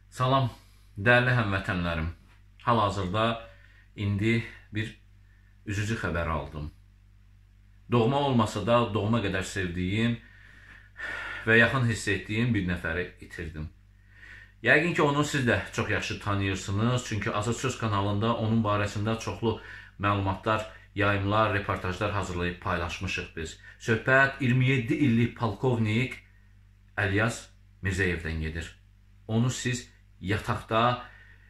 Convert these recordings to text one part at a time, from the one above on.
Salam, dəyərli həmvətənlərim. Hal-hazırda indi bir üzücü xəbər aldım. Doğma olmasa da doğma qədər sevdiyim və yaxın hiss etdiyim bir nəfəri itirdim. Yəqin ki, onu siz də çox yaxşı tanıyırsınız, çünki Azad Söz kanalında onun barəsində çoxlu məlumatlar, yayımlar, reportajlar hazırlayıb paylaşmışıq biz. Söhbət 27 illik polkovnik Əlyaz Mirzəyevdən gedir. Onu siz yataqda,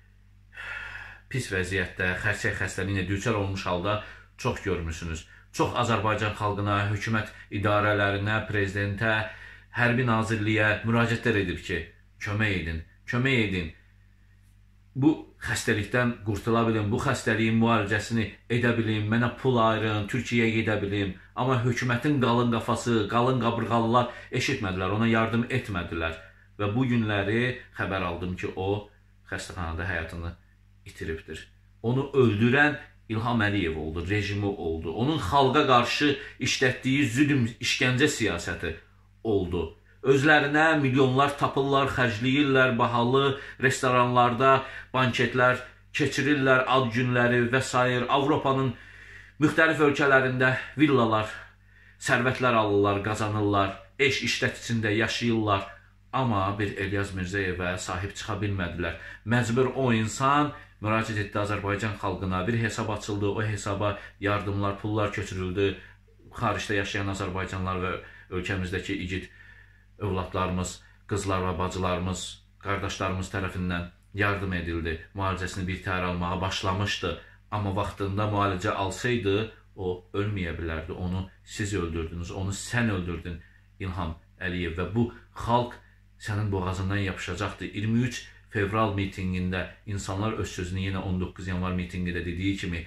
pis vəziyyətdə, xərçək xəstəliyinə düçar olmuş halda çox görmüsünüz. Çox Azərbaycan xalqına, hökumət idarələrinə, prezidentə, hərbi nazirliyə müraciətlər edib ki, kömək edin, kömək edin. Bu xəstəlikdən qurtula bilim, bu xəstəliyin müalicəsini edə bilim, mənə pul ayırın, Türkiyəyə gedə bilim. Amma hökumətin qalın qafası, qalın qabırğalılar eşitmədilər, ona yardım etmədilər. Və bu günləri xəbər aldım ki, o xəstəxanada həyatını itiribdir. Onu öldürən İlham Əliyev oldu, rejimi oldu. Onun xalqa qarşı işlətdiyi zülm, işgəncə siyasəti oldu. Özlərinə milyonlar tapırlar, xərcləyirlər, bahalı restoranlarda banketlər keçirirlər, ad günləri və s. Avropanın müxtəlif ölkələrində villalar, sərvətlər alırlar, qazanırlar, eş işlət içində yaşayırlar. Amma bir Əlyaz Mirzəyevə sahib çıxa bilmədilər. Məcbur o insan müraciət etdi Azərbaycan xalqına, bir hesab açıldı, o hesaba yardımlar, pullar köçürüldü. Xaricdə yaşayan Azərbaycanlar və ölkəmizdəki igid övladlarımız, qızlar və bacılarımız, qardaşlarımız tərəfindən yardım edildi. Müalicəsini bir təhər almağa başlamışdı. Amma vaxtında müalicə alsaydı, o ölməyə bilərdi. Onu siz öldürdünüz, onu sən öldürdün İlham Əliyev və bu xalq sənin boğazından yapışacaqdı. 23 fevral mitingində insanlar öz sözünü yenə 19 yanvar mitingində dediyi kimi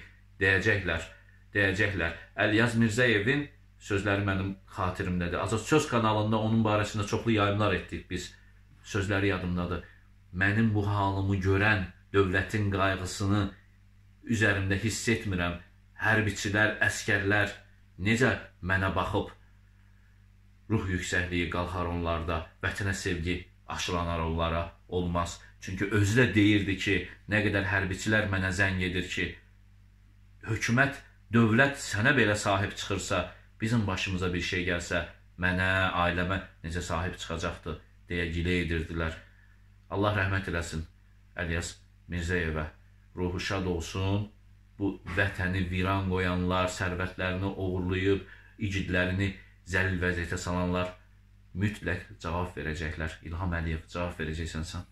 deyəcəklər. Əlyaz Mirzəyevin sözləri mənim xatirimdədir. Azad Söz kanalında onun barəsində çoxlu yayımlar etdik biz. Sözləri yadımdadır. Mənim bu halımı görən dövlətin qayğısını üzərimdə hiss etmirəm. Hərbiçilər, əskərlər necə mənə baxıb ruh yüksəkliyi qalxar onlarda, vətənə sevgi aşılanar onlara, olmaz. Çünki özü də deyirdi ki, nə qədər hərbiçilər mənə zəng edir ki, hökumət, dövlət sənə belə sahib çıxırsa, bizim başımıza bir şey gəlsə, mənə, ailəmə necə sahib çıxacaqdır, deyə gilə edirdilər. Allah rəhmət eləsin Əlyaz Mirzəyevə, ruhu şad olsun, bu vətəni viran qoyanlar, sərvətlərini oğurlayıb, igidlərini zəlil vəziyyətə salanlar mütləq cavab verəcəklər. İlham Əliyev, cavab verəcəksən sən.